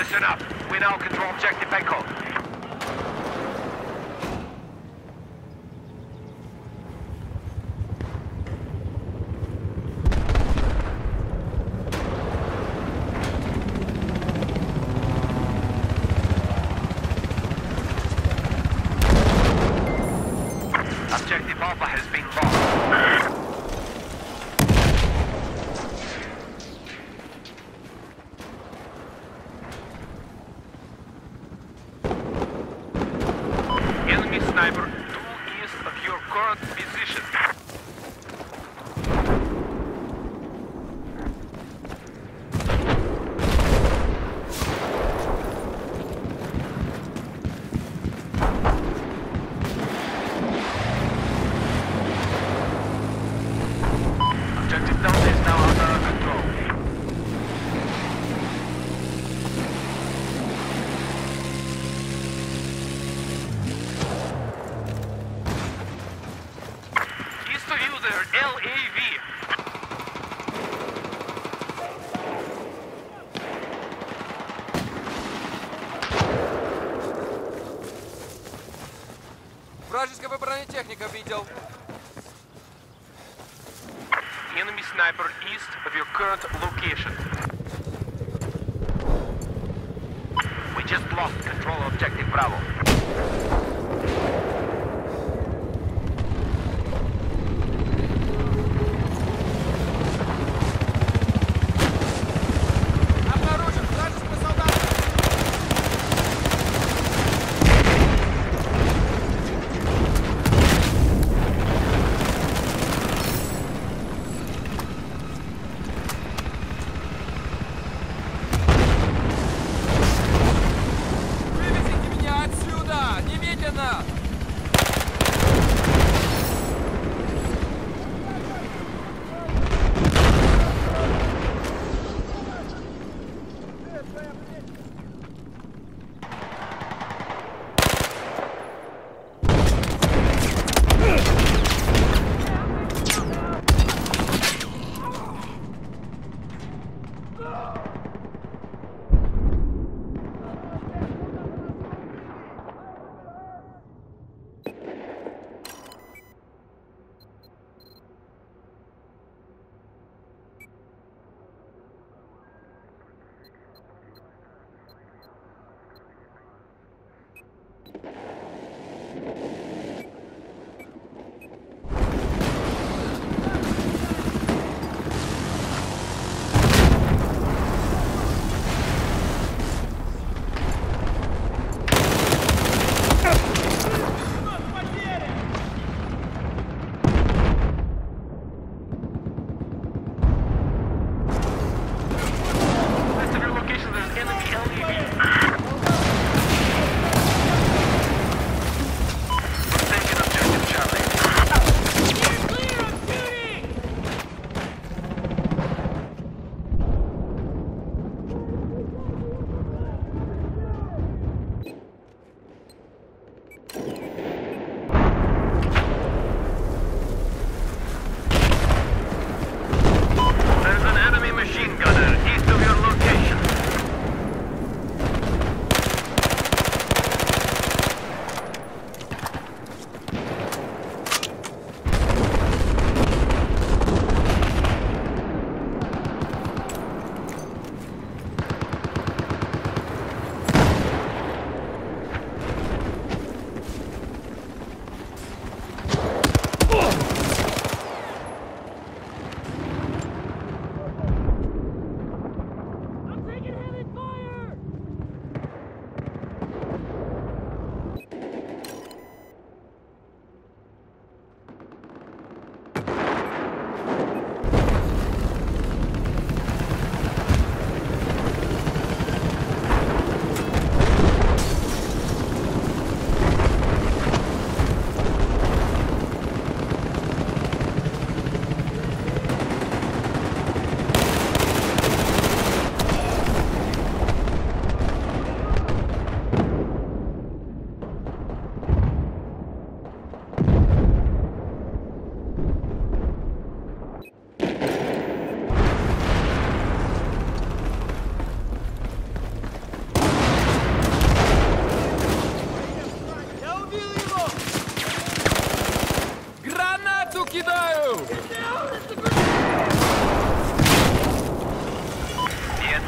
Listen up. We now control objective Bangkok. Objective Alpha has been lost. Enemy sniper due east of your current position. Objective Delta is now under our control. East of you there, LAV. Вражеского бронетехника видел. Enemy sniper east of your current location. We just lost control of objective Bravo. Обнаружен вражеский солдат. Вывезите меня отсюда! Немедленно!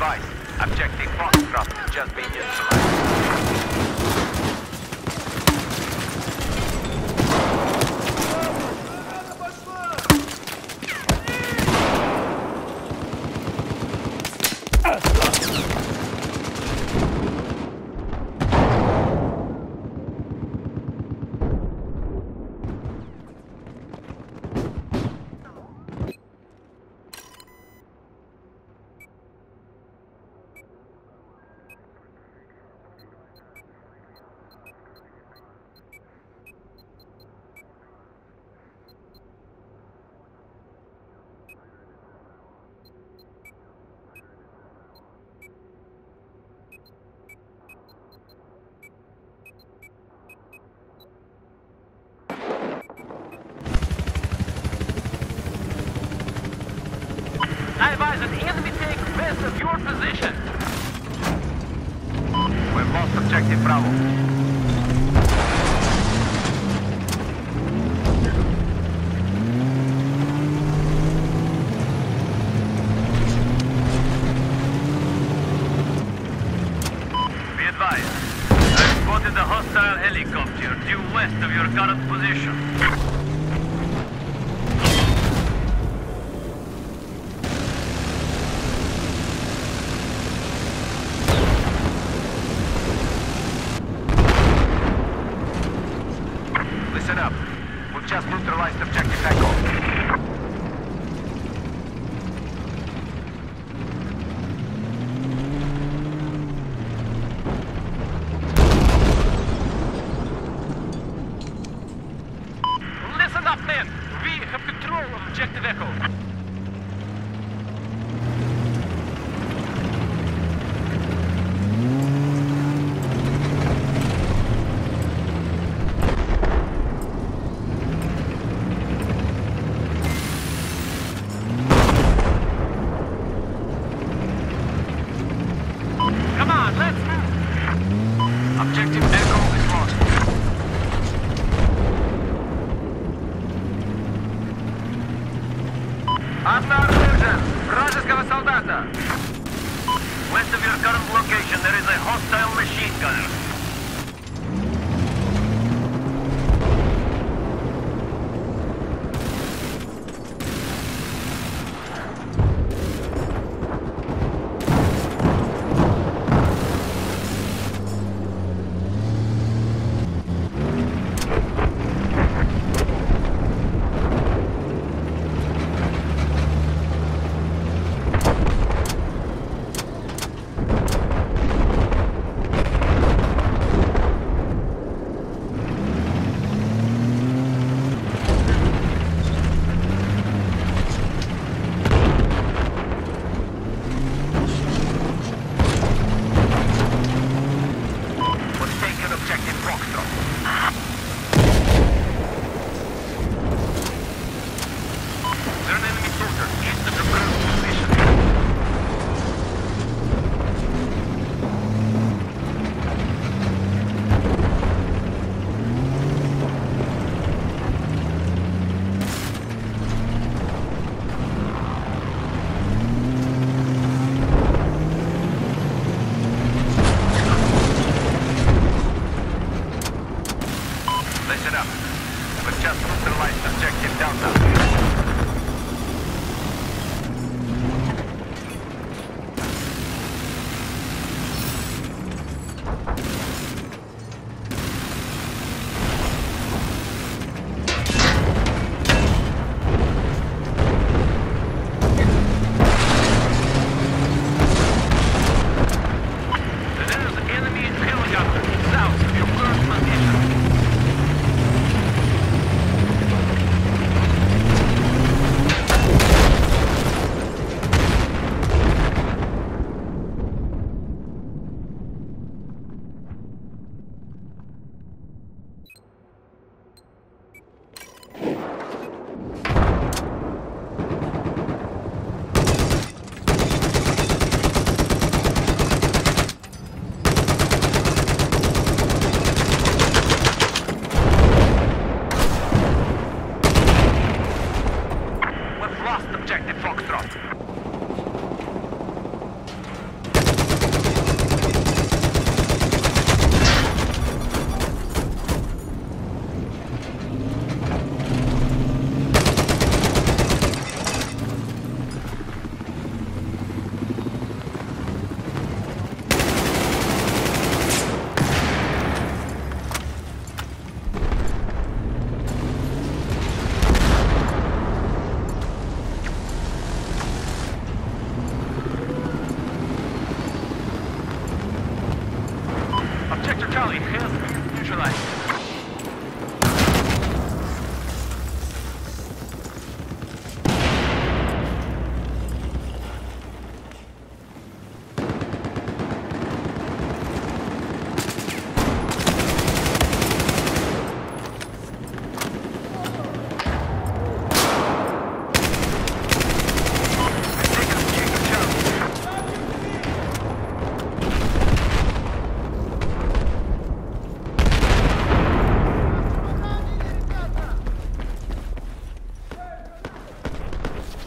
advised. Objective Foxtrot has just been neutralized. I advise an enemy take west of your position. We've lost objective Bravo. Be advised. I've spotted a hostile helicopter due west of your current position. Listen up. We've just neutralized objective Echo. Listen up, men! We have control of objective Echo. Come on, let's move! Objective Echo is lost. Обнаружен! Вражеского солдата! West of your current location, there is a hostile machine gunner.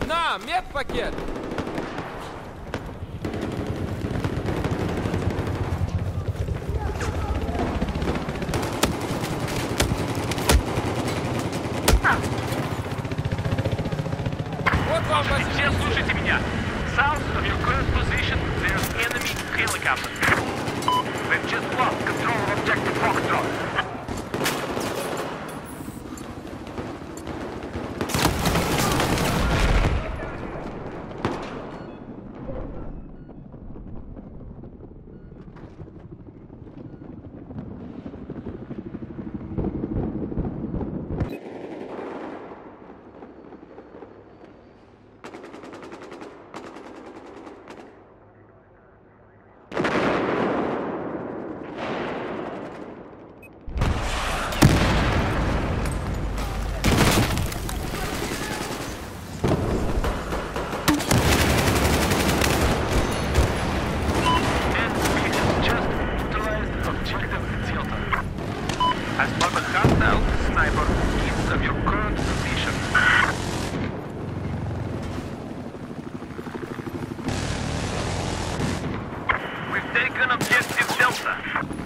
На, медпакет! Вот вам Все позиция. слушайте меня. South of your current position, there's enemy helicopter. We've just lost control of objective Foxtrot. I spot a hostile sniper east of your current position. We've taken objective Delta.